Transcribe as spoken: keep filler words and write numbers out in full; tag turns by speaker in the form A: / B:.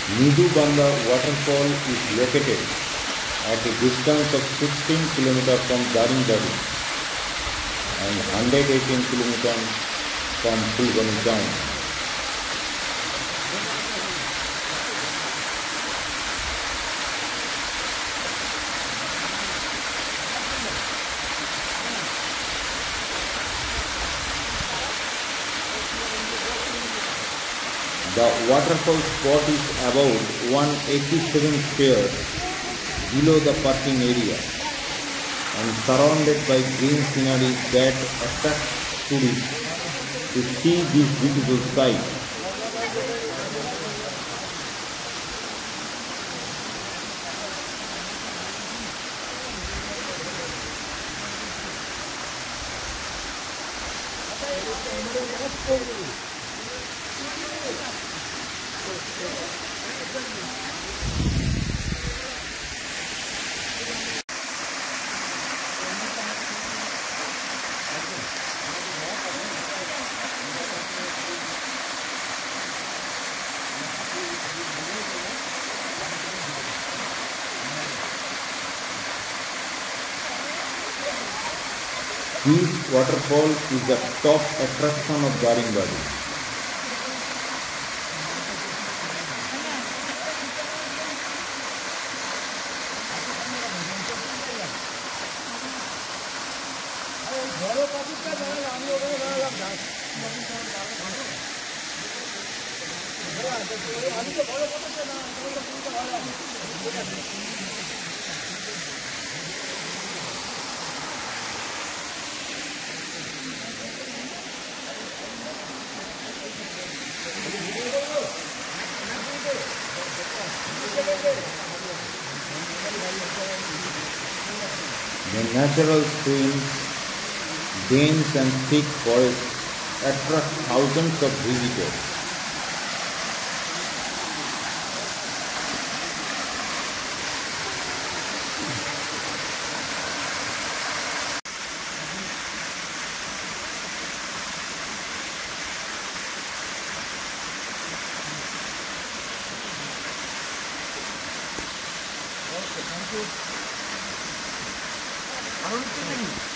A: Nidubanda waterfall is located at a distance of sixteen kilometers from Daringbaடி and one hundred eighteen kilometers from Phulbani town. The waterfall spot is about one hundred eighty-seven square below the parking area and surrounded by green scenery that attracts tourists to see this beautiful sight. This waterfall is the top attraction of Daringbaடி. The natural streams, dense and thick forests attract thousands of visitors.
B: I don't think